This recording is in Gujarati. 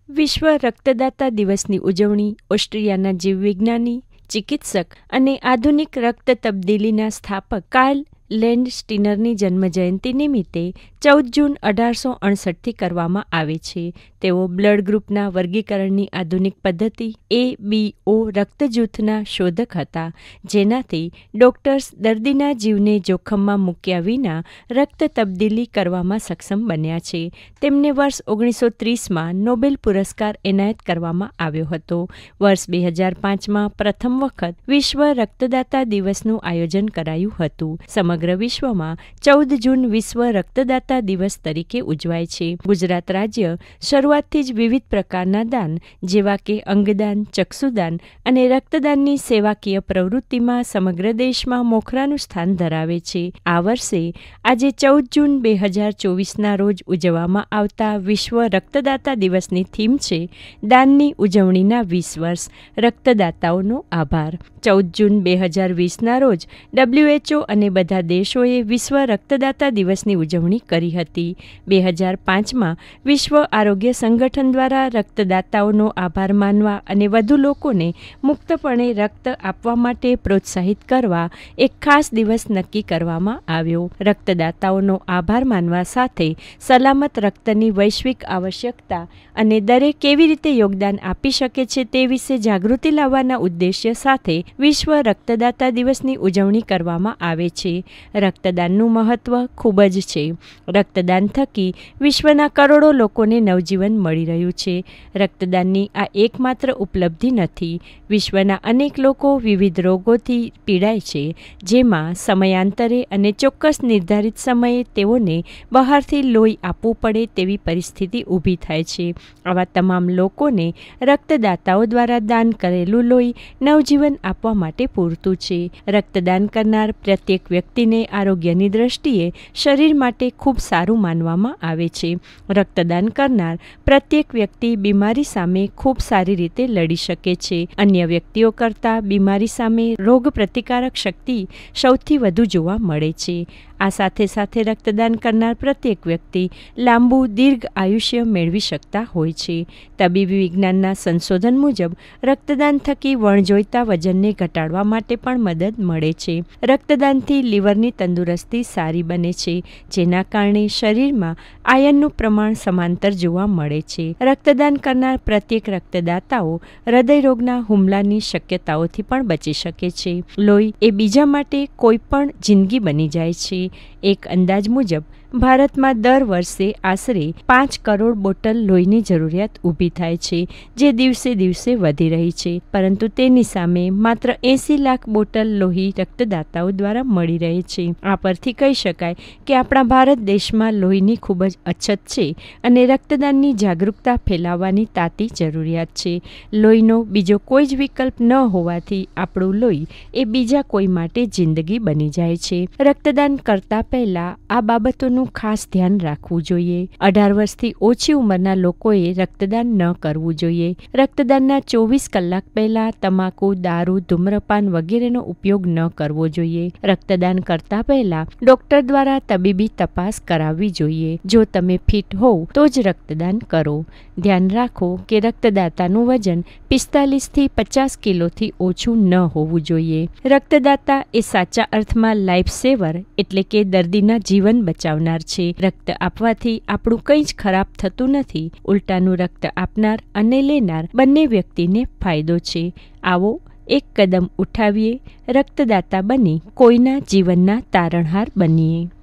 વિશ્વ રક્તદાતા દિવસની ઉજવણી ઓસ્ટ્રિયાના જીવવિજ્ઞાની, ચિકિત્સક અને આધુનિક રક્ત તબદીલીના સ્થાપક કાર્લ લેન્ડસ્ટીનરની જન્મજયંતિ નિમિત્તે 14 જૂન 1868થી કરવામાં આવે છે. તેઓ બ્લડ ગ્રુપના વર્ગીકરણની આધુનિક પદ્ધતિ ABO રક્ત જૂથના શોધક હતા, જેનાથી ડોક્ટર્સ દર્દીના જીવને જોખમમાં મૂક્યા વિના રક્ત તબદીલી કરવામાં સક્ષમ બન્યા છે. તેમને વર્ષ 1930માં નોબેલ પુરસ્કાર એનાયત કરવામાં આવ્યો હતો. વર્ષ 2005માં પ્રથમ વખત વિશ્વ રક્તદાતા દિવસનું આયોજન કરાયું હતું. સમગ્ર વિશ્વમાં 14 જૂન વિશ્વ રક્તદાતા દિવસ તરીકે ઉજવાય છે. ગુજરાત રાજ્ય શરૂઆતથી જ વિવિધ પ્રકારના દાન જેવા કે અંગદાન, ચક્ષુદાન અને રક્તદાનની સેવાકીય પ્રવૃત્તિમાં સમગ્ર દેશમાં મોખરાનું સ્થાન ધરાવે છે. આ વર્ષે આજે 14 જૂન 2024ના રોજ ઉજવવામાં આવતા વિશ્વ રક્તદાતા દિવસની થીમ છે દાનની ઉજવણીના 20 વર્ષ, રક્તદાતાઓનો આભાર. 14 જૂન 2020ના રોજ WHO અને બધા દેશોએ વિશ્વ રક્તદાતા દિવસની ઉજવણી કરી હતી. 2005માં વિશ્વ આરોગ્ય સંગઠન દ્વારા રક્તદાતાઓનો આભાર માનવા અને વધુ લોકોને મુક્તપણે રક્ત આપવા માટે પ્રોત્સાહિત કરવા એક ખાસ દિવસ નક્કી કરવામાં આવ્યો. રક્તદાતાઓનો આભાર માનવા સાથે સલામત રક્તની વૈશ્વિક આવશ્યકતા અને દરેક કેવી રીતે યોગદાન આપી શકે છે તે વિશે જાગૃતિ લાવવાના ઉદ્દેશ્ય સાથે વિશ્વ રક્તદાતા દિવસની ઉજવણી કરવામાં આવે છે. રક્તદાનનું મહત્વ ખૂબ જ છે. રક્તદાન થકી વિશ્વના કરોડો લોકોને નવજીવન મળી રહ્યું છે. રક્તદાનની આ એકમાત્ર ઉપલબ્ધિ નથી. વિશ્વના અનેક લોકો વિવિધ રોગોથી પીડાય છે, જેમાં સમયાંતરે અને ચોક્કસ નિર્ધારિત સમયે તેઓને બહારથી લોહી આપવું પડે તેવી પરિસ્થિતિ ઊભી થાય છે. આવા તમામ લોકોને રક્તદાતાઓ દ્વારા દાન કરેલું લોહી નવજીવન આપવા માટે પૂરતું છે. રક્તદાન કરનાર પ્રત્યેક વ્યક્તિને આરોગ્યની દ્રષ્ટિએ શરીર માટે ખૂબ સારું માનવામાં આવે છે. રક્તદાન કરનાર પ્રત્યેક વ્યક્તિ બીમારી સામે ખૂબ સારી રીતે લડી શકે છે. અન્ય વ્યક્તિઓ કરતાં બીમારી સામે રોગ પ્રતિકારક શક્તિ સૌથી વધુ જોવા મળે છે. આ સાથે સાથે રક્તદાન કરનાર પ્રત્યેક વ્યક્તિ લાંબુ દીર્ઘ આયુષ્ય મેળવી શકતા હોય છે. તબીબી વિજ્ઞાનના સંશોધન મુજબ રક્તદાન થકી વણજોઈતા વજનને ઘટાડવા માટે પણ મદદ મળે છે. રક્તદાનથી લીવરની તંદુરસ્તી સારી બને છે, જેના કારણે શરીરમાં આયર્નનું પ્રમાણ સમાંતર જોવા મળે છે. રક્તદાન કરનાર પ્રત્યેક રક્તદાતાઓ હૃદયરોગના હુમલાની શક્યતાઓથી પણ બચી શકે છે. લોહી એ બીજા માટે કોઈ પણ જિંદગી બની જાય છે. એક અંદાજ મુજબ ભારતમાં દર વર્ષે આશરે 5 કરોડ બોટલ લોહીની જરૂરિયાત ઊભી થાય છે, જે દિવસે દિવસે વધી રહી છે. પરંતુ તેની સામે માત્ર 80 લાખ બોટલ લોહી રક્તદાતાઓ દ્વારા મળી રહે છે. આ પરથી કહી શકાય કે આપણા ભારત દેશમાં લોહીની ખૂબ જ અછત છે અને રક્તદાનની જાગૃતતા ફેલાવવાની તાતી જરૂરિયાત છે. લોહીનો બીજો કોઈ જ વિકલ્પ ન હોવાથી આપણું લોહી એ બીજા કોઈ માટે જિંદગી બની જાય છે. રક્તદાન કરતા પહેલા આ બાબતોનું ખાસ ધ્યાન રાખવું જોઈએ. 18 વર્ષથી ઓછી ઉંમરના લોકોએ રક્તદાન ન કરવું જોઈએ. રક્તદાનના 24 કલાક પહેલા તમાકુ, દારૂ, ધૂમ્રપાન વગેરેનો ઉપયોગ ન કરવો જોઈએ. રક્તદાન કરતા પહેલા ડોક્ટર દ્વારા તબીબી તપાસ કરાવવી જોઈએ. જો તમે ફિટ હોવ તો જ રક્તદાન કરો. ધ્યાન રાખો કે રક્તદાતાનું વજન 45 થી 50 કિલોથી ઓછું ન હોવું જોઈએ. રક્તદાતા એ સાચા અર્થમાં લાઈફ સેવર એટલે કે દર્દીના જીવન બચાવનાર છે. રક્ત આપવાથી આપણું કંઈ જ ખરાબ થતું નથી. ઉલટાનું રક્ત આપનાર અને લેનાર બંને વ્યક્તિને ફાયદો છે. આવો એક કદમ ઉઠાવીએ, રક્તદાતા બની કોઈના જીવનના તારણહાર બનીએ.